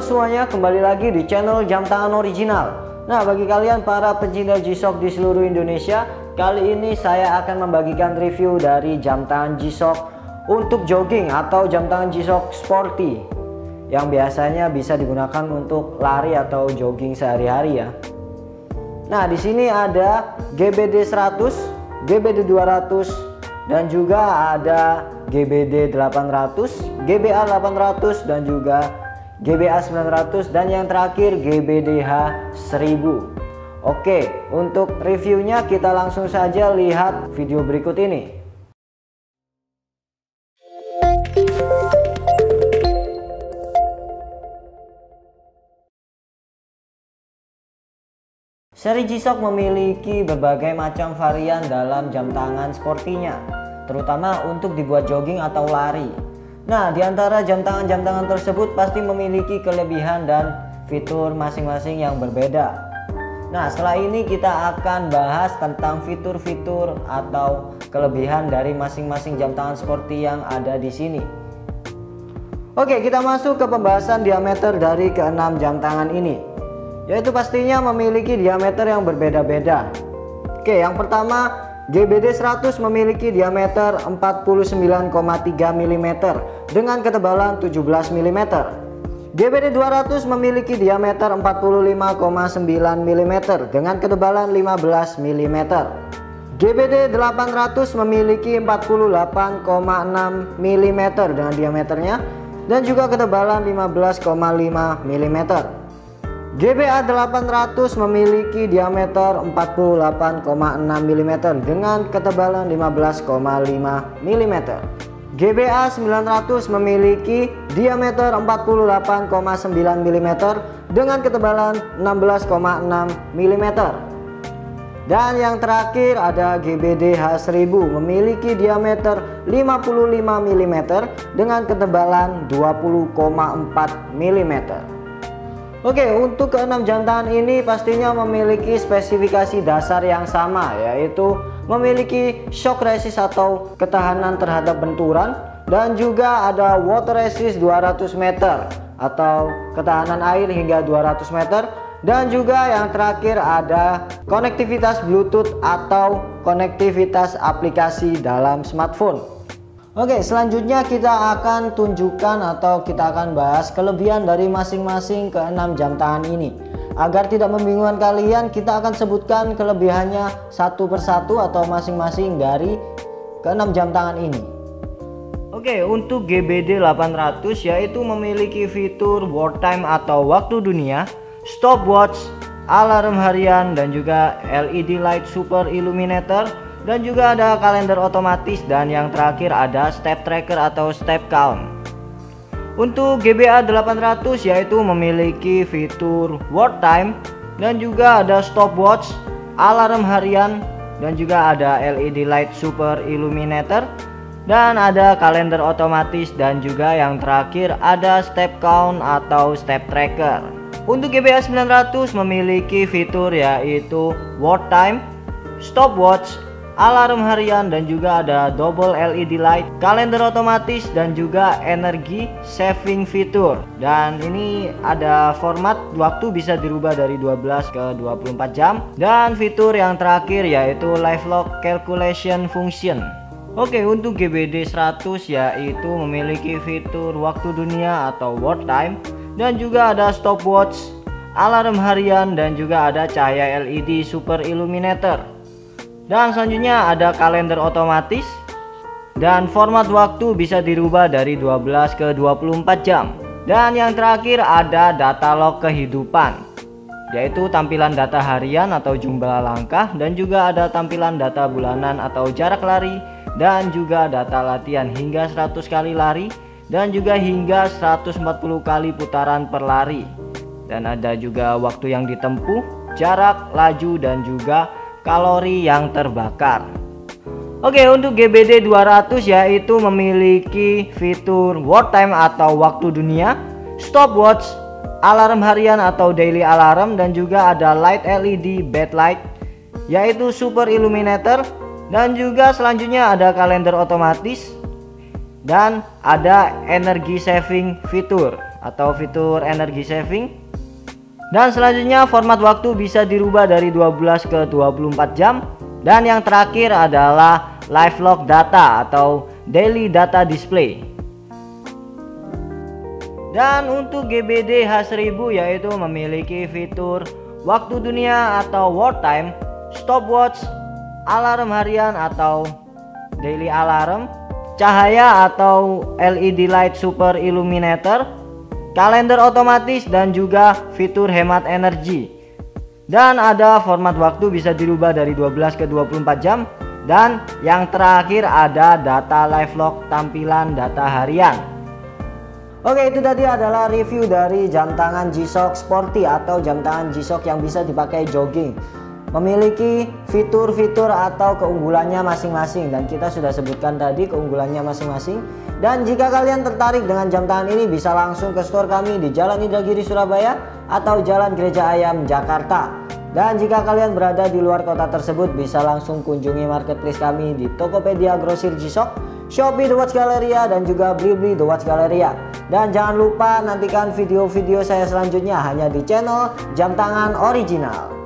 semuanya, kembali lagi di channel Jam Tangan Original. Nah, bagi kalian para pencinta G-Shock di seluruh Indonesia, kali ini saya akan membagikan review dari jam tangan G-Shock untuk jogging atau jam tangan G-Shock Sporty yang biasanya bisa digunakan untuk lari atau jogging sehari-hari ya. Nah, di sini ada GBD 100, GBD 200 dan juga ada GBD 800, GBA 800 dan juga GBA 900 dan yang terakhir GBDH 1000. Oke, untuk reviewnya kita langsung saja lihat video berikut ini. Seri G-Shock memiliki berbagai macam varian dalam jam tangan sportinya, terutama untuk dibuat jogging atau lari. Nah, di antara jam tangan tersebut pasti memiliki kelebihan dan fitur masing-masing yang berbeda. Nah, setelah ini kita akan bahas tentang fitur-fitur atau kelebihan dari masing-masing jam tangan sporty yang ada di sini. Oke, kita masuk ke pembahasan diameter dari keenam jam tangan ini, yaitu pastinya memiliki diameter yang berbeda-beda. Oke, yang pertama, GBD 100 memiliki diameter 49,3 mm dengan ketebalan 17 mm. GBD 200 memiliki diameter 45,9 mm dengan ketebalan 15 mm. GBD 800 memiliki 48,6 mm dengan diameternya dan juga ketebalan 15,5 mm. GBA 800 memiliki diameter 48,6 mm dengan ketebalan 15,5 mm. GBA 900 memiliki diameter 48,9 mm dengan ketebalan 16,6 mm. Dan yang terakhir ada GBDH 1000 memiliki diameter 55 mm dengan ketebalan 20,4 mm. Oke, untuk keenam jam tangan ini pastinya memiliki spesifikasi dasar yang sama, yaitu memiliki shock resist atau ketahanan terhadap benturan, dan juga ada water resist 200 meter atau ketahanan air hingga 200 meter, dan juga yang terakhir ada konektivitas Bluetooth atau konektivitas aplikasi dalam smartphone. Oke, selanjutnya kita akan tunjukkan atau kita akan bahas kelebihan dari masing-masing keenam jam tangan ini. Agar tidak membingungkan kalian, kita akan sebutkan kelebihannya satu persatu atau masing-masing dari keenam jam tangan ini. Oke, untuk GBD 800 yaitu memiliki fitur world time atau waktu dunia, stopwatch, alarm harian dan juga LED light super illuminator, dan juga ada kalender otomatis, dan yang terakhir ada step tracker atau step count. Untuk GBA 800 yaitu memiliki fitur world time dan juga ada stopwatch, alarm harian dan juga ada LED light super illuminator dan ada kalender otomatis, dan juga yang terakhir ada step count atau step tracker. Untuk GBA 900 memiliki fitur yaitu world time, stopwatch, alarm harian dan juga ada double LED light, kalender otomatis dan juga energi saving fitur. Dan ini ada format waktu bisa dirubah dari 12 ke 24 jam, dan fitur yang terakhir yaitu live log calculation function. Oke, untuk GBD 100 yaitu memiliki fitur waktu dunia atau world time dan juga ada stopwatch, alarm harian dan juga ada cahaya LED super illuminator. Dan selanjutnya ada kalender otomatis dan format waktu bisa dirubah dari 12 ke 24 jam. Dan yang terakhir ada data log kehidupan, yaitu tampilan data harian atau jumlah langkah, dan juga ada tampilan data bulanan atau jarak lari, dan juga data latihan hingga 100 kali lari dan juga hingga 140 kali putaran per lari. Dan ada juga waktu yang ditempuh, jarak, laju dan juga kalori yang terbakar. Oke, untuk GBD 200 yaitu memiliki fitur world time atau waktu dunia, stopwatch, alarm harian atau daily alarm dan juga ada light LED backlight yaitu super illuminator, dan juga selanjutnya ada kalender otomatis dan ada energi saving fitur atau fitur energi saving. Dan selanjutnya format waktu bisa dirubah dari 12 ke 24 jam. Dan yang terakhir adalah live log data atau daily data display. Dan untuk GBD H1000 yaitu memiliki fitur waktu dunia atau world time, stopwatch, alarm harian atau daily alarm, cahaya atau LED light super illuminator, kalender otomatis dan juga fitur hemat energi. Dan ada format waktu bisa dirubah dari 12 ke 24 jam. Dan yang terakhir ada data live log tampilan data harian. Oke, itu tadi adalah review dari jam tangan G-Shock Sporty atau jam tangan G-Shock yang bisa dipakai jogging. Memiliki fitur-fitur atau keunggulannya masing-masing, dan kita sudah sebutkan tadi keunggulannya masing-masing. Dan jika kalian tertarik dengan jam tangan ini, bisa langsung ke store kami di Jalan Indragiri Surabaya atau Jalan Gereja Ayam Jakarta. Dan jika kalian berada di luar kota tersebut, bisa langsung kunjungi marketplace kami di Tokopedia Grosir G-Shock, Shopee The Watch Galleria, dan juga Blibli The Watch Galleria. Dan jangan lupa nantikan video-video saya selanjutnya hanya di channel Jam Tangan Original.